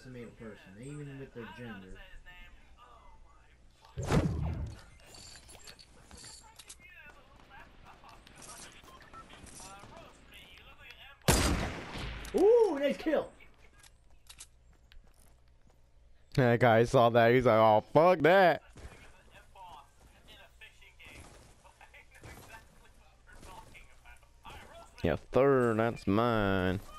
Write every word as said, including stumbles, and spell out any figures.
decimate a person, even with their gender. Ooh, nice kill. That guy saw that. He's like, oh, fuck that. Yeah, third, that's mine.